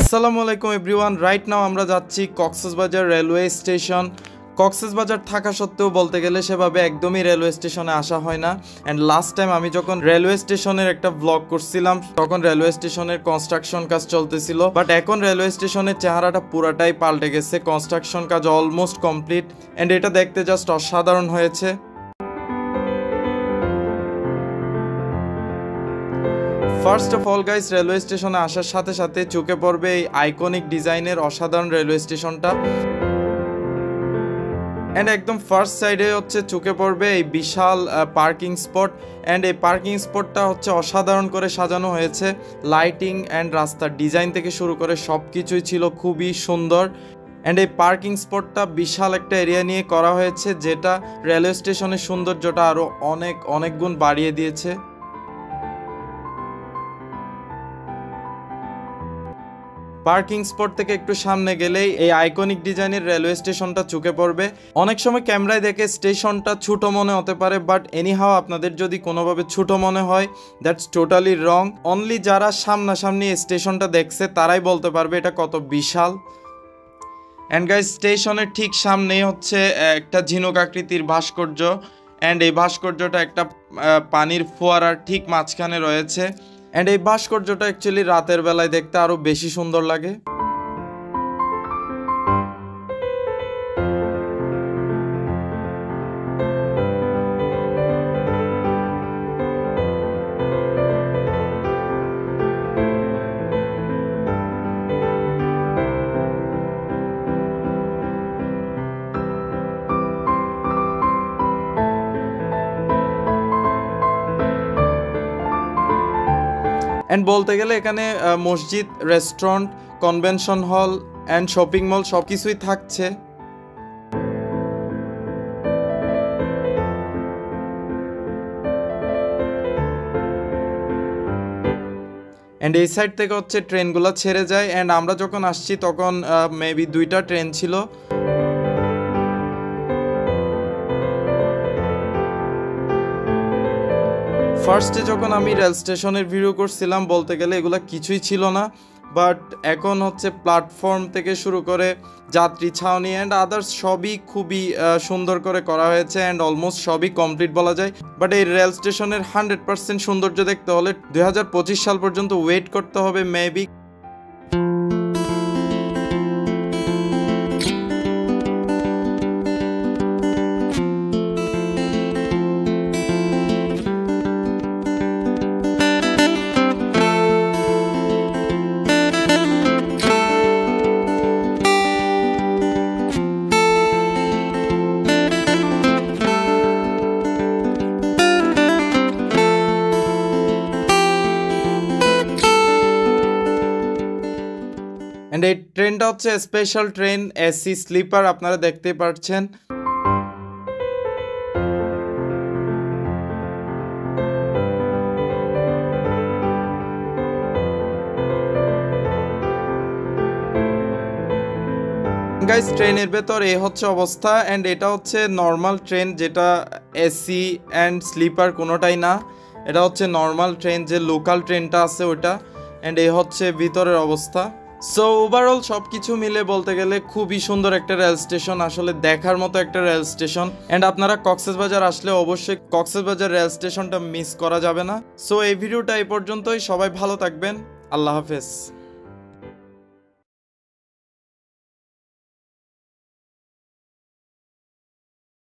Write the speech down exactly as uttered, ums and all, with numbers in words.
আসসালামু আলাইকুম everyone. Right now আমরা যাচ্ছি কক্সবাজার রেলওয়ে স্টেশন। কক্সবাজার থাকা সত্ত্বেও বলতে গেলে সেভাবে একদমই রেলওয়ে স্টেশনে আসা হয় না। অ্যান্ড লাস্ট টাইম আমি যখন রেলওয়ে স্টেশনের একটা ব্লগ করছিলাম তখন রেলওয়ে স্টেশনের কনস্ট্রাকশন কাজ চলতেছিল, বাট এখন রেলওয়ে স্টেশনের চেহারাটা পুরাটাই পাল্টে গেছে। কনস্ট্রাকশন কাজ অলমোস্ট কমপ্লিট অ্যান্ড এটা দেখতে জাস্ট অসাধারণ হয়েছে। First of all guys, railway স্টেশনে আসার সাথে সাথে চোখে পড়বে এই আইকনিক ডিজাইনের অসাধারণ রেলওয়ে স্টেশনটা। অ্যান্ড একদম ফার্স্ট সাইডে হচ্ছে চোখে পড়বে এই বিশাল পার্কিং স্পট। অ্যান্ড এই পার্কিং স্পটটা হচ্ছে অসাধারণ করে সাজানো হয়েছে। লাইটিং অ্যান্ড রাস্তার ডিজাইন থেকে শুরু করে সব কিছুই ছিল খুবই সুন্দর। অ্যান্ড এই পার্কিং স্পটটা বিশাল একটা এরিয়া নিয়ে করা হয়েছে, যেটা রেলওয়ে স্টেশনের সৌন্দর্যটা আরও অনেক অনেক গুণ বাড়িয়ে দিয়েছে। পার্কিং স্পট থেকে একটু সামনে গেলেই এই আইকনিক ডিজাইনের রেলওয়ে স্টেশনটা চোখে পড়বে। অনেক সময় ক্যামেরায় দেখে স্টেশনটা ছোট মনে হতে পারে, বাট এনিহাও আপনাদের যদি কোনোভাবে ছোট মনে হয় দ্যাটস টোটালি রং। অনলি যারা সামনাসামনি এই স্টেশনটা দেখছে তারাই বলতে পারবে এটা কত বিশাল। অ্যান্ড গাইস, স্টেশনের ঠিক সামনেই হচ্ছে একটা ঝিনুক আকৃতির ভাস্কর্য। অ্যান্ড এই ভাস্কর্যটা একটা পানির ফোয়ারার ঠিক মাঝখানে রয়েছে। অ্যান্ড এই ভাস্কর্যটা অ্যাকচুয়ালি রাতের বেলায় দেখতে আরও বেশি সুন্দর লাগে। অ্যান্ড বলতে গেলে এখানে মসজিদ, restaurant, convention hall and shopping mall সব কিছুই থাকছে। অ্যান্ড এই সাইড থেকে হচ্ছে ট্রেনগুলো ছেড়ে যায়। অ্যান্ড আমরা যখন আসছি তখন মেবি দুইটা ট্রেন ছিল। ফার্স্টে যখন আমি রেল স্টেশনের ভিডিও করছিলাম বলতে গেলে এগুলো কিছুই ছিল না, বাট এখন হচ্ছে প্ল্যাটফর্ম থেকে শুরু করে যাত্রী ছাউনি অ্যান্ড আদার্স সবই খুবই সুন্দর করে করা হয়েছে। অ্যান্ড অলমোস্ট সবই কমপ্লিট বলা যায়। বাট এই রেল স্টেশনের হান্ড্রেড পার্সেন্ট সৌন্দর্য দেখতে হলে দুই হাজার পঁচিশ সাল পর্যন্ত ওয়েট করতে হবে মেবি। অ্যান্ড এই ট্রেনটা হচ্ছে স্পেশাল ট্রেন, এসি স্লিপার, আপনারা দেখতে পাচ্ছেন। গাইস, ট্রেনের ভেতর এই হচ্ছে অবস্থা। অ্যান্ড এটা হচ্ছে নর্মাল ট্রেন, যেটা এসি অ্যান্ড স্লিপার কোনোটাই না। এটা হচ্ছে নর্মাল ট্রেন, যে লোকাল ট্রেনটা আছে ওটা। অ্যান্ড এই হচ্ছে ভিতরের অবস্থা। সো ওভারঅল সব কিছু মিলে বলতে গেলে খুবই সুন্দর একটা রেল স্টেশন, আসলে দেখার মতো একটা রেল স্টেশন। অ্যান্ড আপনারা কক্সবাজার আসলে অবশ্যই কক্সবাজার রেল স্টেশনটা মিস করা যাবে না। সো এই ভিডিওটা এই পর্যন্তই। সবাই ভালো থাকবেন। আল্লাহ হাফেজ।